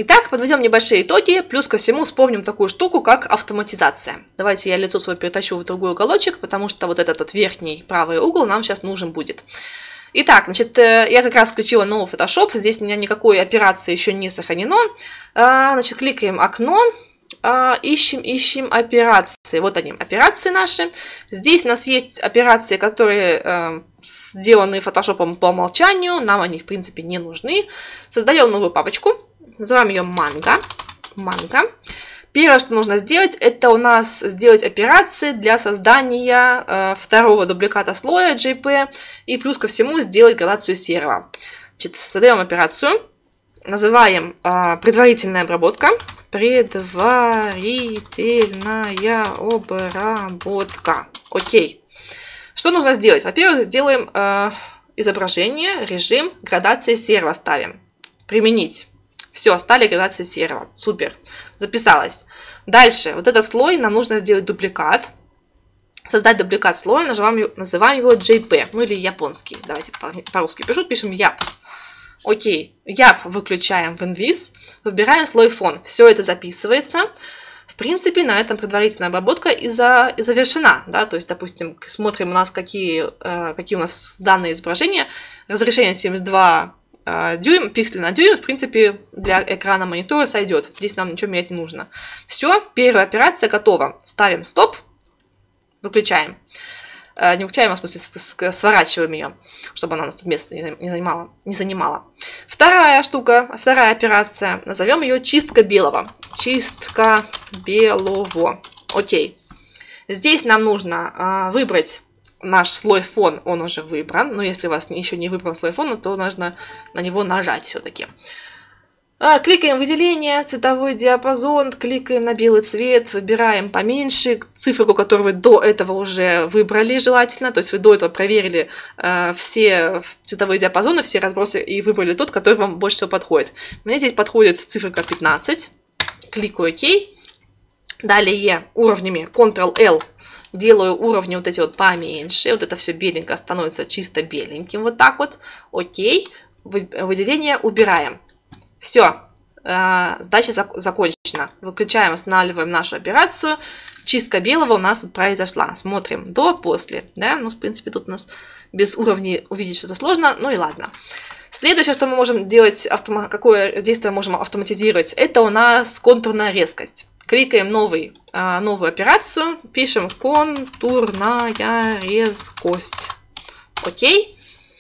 Итак, подведем небольшие итоги, плюс ко всему вспомним такую штуку, как автоматизация. Давайте я лицо свое перетащу в другой уголочек, потому что вот этот вот верхний правый угол нам сейчас нужен будет. Итак, значит, я как раз включила новый Photoshop, здесь у меня никакой операции еще не сохранено. Значит, кликаем окно, ищем операции. Вот они, операции наши. Здесь у нас есть операции, которые сделаны Photoshop по умолчанию, нам они в принципе не нужны. Создаем новую папочку. Называем ее манго. Первое, что нужно сделать, это у нас сделать операции для создания второго дубликата слоя JP и плюс ко всему сделать градацию серого. Значит, создаем операцию, называем предварительная обработка. Предварительная обработка. Окей. Что нужно сделать? Во-первых, делаем изображение, режим, градация серого ставим. Применить. Все, стали градации серого. Супер. Записалось. Дальше. Вот этот слой нам нужно сделать дубликат. Создать дубликат слоя. Называем его JP. Ну или японский. Давайте по-русски пишу. Пишем YAP. Окей. YAP выключаем в Invis. Выбираем слой фон. Все это записывается. В принципе, на этом предварительная обработка и завершена. Да? То есть, допустим, смотрим у нас какие у нас данные изображения. Разрешение 72 дюйм, пиксель на дюйм, в принципе, для экрана монитора сойдет. Здесь нам ничего менять не нужно. Все, первая операция готова. Ставим стоп, выключаем. Не выключаем, а в смысле сворачиваем ее, чтобы она у нас тут место не занимала. Вторая штука, вторая операция, назовем ее чистка белого. Чистка белого. Окей. Здесь нам нужно выбрать наш слой фон, он уже выбран. Но если у вас еще не выбран слой фона, то нужно на него нажать все-таки. Кликаем выделение, цветовой диапазон, кликаем на белый цвет, выбираем поменьше, циферку, которую вы до этого уже выбрали желательно. То есть вы до этого проверили все цветовые диапазоны, все разбросы и выбрали тот, который вам больше всего подходит. Мне здесь подходит циферка 15. Кликаю ОК. Далее уровнями Ctrl-L. Делаю уровни вот эти вот поменьше. Вот это все беленькое становится чисто беленьким. Вот так вот. Окей. Выделение убираем. Все. Задача закончена. Выключаем, останавливаем нашу операцию. Чистка белого у нас тут произошла. Смотрим до, после. Да? Ну, в принципе, тут у нас без уровней увидеть что-то сложно. Ну и ладно. Следующее, что мы можем делать, какое действие можем автоматизировать, это у нас контурная резкость. Кликаем новую операцию, пишем контурная резкость. Окей.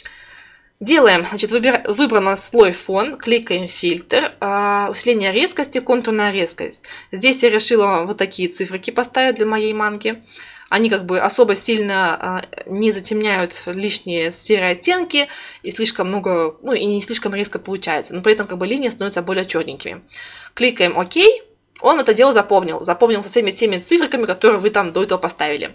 Делаем, значит, выбран слой фон, кликаем фильтр, усиление резкости, контурная резкость. Здесь я решила вот такие циферки поставить для моей манги. Они как бы особо сильно не затемняют лишние серые оттенки и слишком много, ну и не слишком резко получается. Но при этом как бы линии становятся более черненькими. Кликаем ОК. Он это дело запомнил. Запомнил со всеми теми циферками, которые вы там до этого поставили.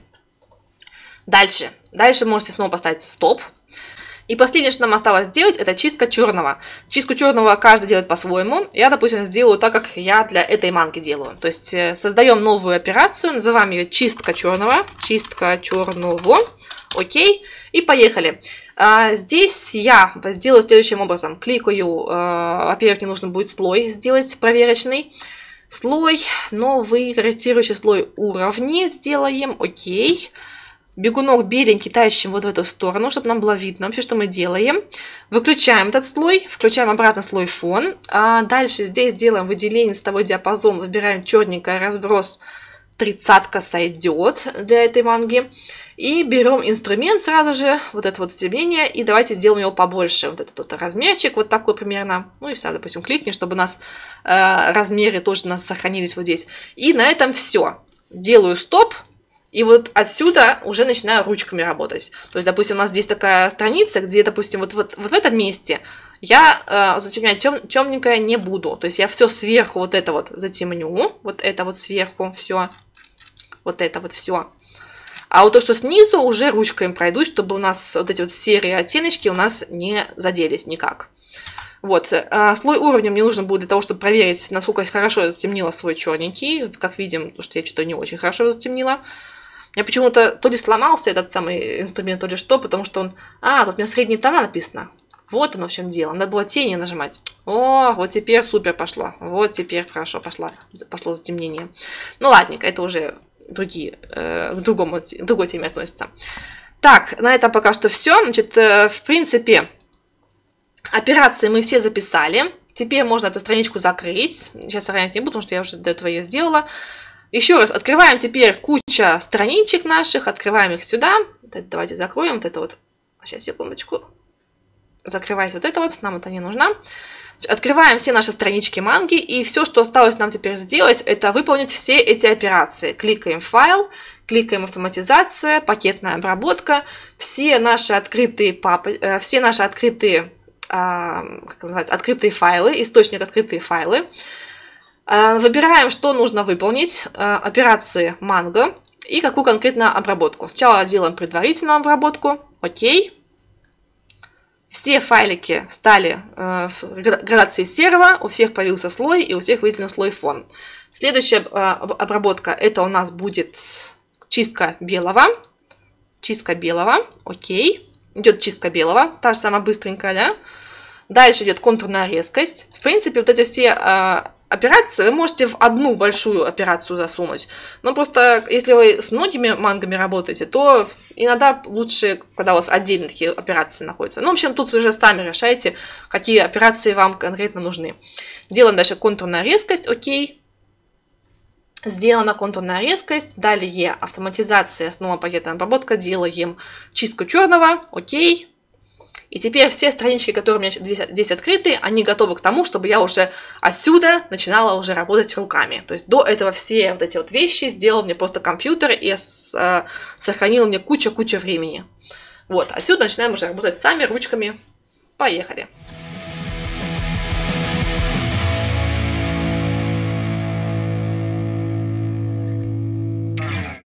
Дальше. Дальше можете снова поставить стоп. И последнее, что нам осталось сделать, это чистка черного. Чистку черного каждый делает по-своему. Я, допустим, сделаю так, как я для этой манги делаю. То есть создаем новую операцию, называем ее чистка черного. Чистка черного. Окей. И поехали. Здесь я сделаю следующим образом. Кликаю. Во-первых, мне нужно будет слой сделать проверочный. Слой, новый корректирующий слой уровней сделаем. Окей. Бегунок беленький тащим вот в эту сторону, чтобы нам было видно вообще, что мы делаем. Выключаем этот слой, включаем обратно слой фон. Дальше здесь делаем выделение, цветовой диапазон, выбираем черненький разброс, 30-ка сойдет для этой манги. И берем инструмент сразу же, вот это вот затемнение, и давайте сделаем его побольше. Вот этот вот размерчик, вот такой примерно. Ну и все, допустим, кликни, чтобы у нас размеры тоже у нас сохранились вот здесь. И на этом все. Делаю стоп. И вот отсюда уже начинаю ручками работать. То есть, допустим, у нас здесь такая страница, где, допустим, вот в этом месте я затемнять темненькое не буду. То есть я все сверху вот это вот затемню. Вот это вот сверху все. Вот это вот все. А вот то, что снизу, уже ручками пройдусь, чтобы у нас вот эти вот серые оттеночки у нас не заделись никак. Вот. Слой уровня мне нужно будет для того, чтобы проверить, насколько я хорошо затемнила свой черненький. Как видим, потому что я что-то не очень хорошо затемнила. У меня почему-то то ли сломался этот самый инструмент, то ли что, потому что он... тут у меня средние тона написано. Вот оно в чем дело. Надо было тени нажимать. О, вот теперь супер пошло. Вот теперь хорошо пошло затемнение. Ну ладненько, это уже к другой теме относится. Так, на этом пока что все. Значит, в принципе, операции мы все записали. Теперь можно эту страничку закрыть. Сейчас сохранять не буду, потому что я уже до этого ее сделала. Еще раз, открываем теперь куча страничек наших. Открываем их сюда. Давайте закроем вот это вот. Сейчас, секундочку. Закрывайте вот это вот. Нам это не нужно. Открываем все наши странички манги. И все, что осталось нам теперь сделать, это выполнить все эти операции. Кликаем «Файл». Кликаем «Автоматизация», «Пакетная обработка». Все наши открытые открытые файлы, источник открытые файлы. Выбираем, что нужно выполнить, операции манго и какую конкретно обработку. Сначала делаем предварительную обработку, окей. Все файлики стали в градации серого, у всех появился слой и у всех выделен слой фон. Следующая обработка, это у нас будет чистка белого, окей. Идет чистка белого, та же самая быстренькая, да. Дальше идет контурная резкость. В принципе, вот эти все операции вы можете в одну большую операцию засунуть. Но просто, если вы с многими мангами работаете, то иногда лучше, когда у вас отдельно такие операции находятся. Ну, в общем, тут уже сами решайте, какие операции вам конкретно нужны. Делаем дальше контурная резкость, окей. Сделана контурная резкость. Далее автоматизация, снова пакетная обработка. Делаем чистку черного, окей. И теперь все странички, которые у меня здесь открыты, они готовы к тому, чтобы я уже отсюда начинала уже работать руками. То есть до этого все вот эти вот вещи сделал мне просто компьютер и сохранил мне куча времени. Вот, отсюда начинаем уже работать сами ручками. Поехали.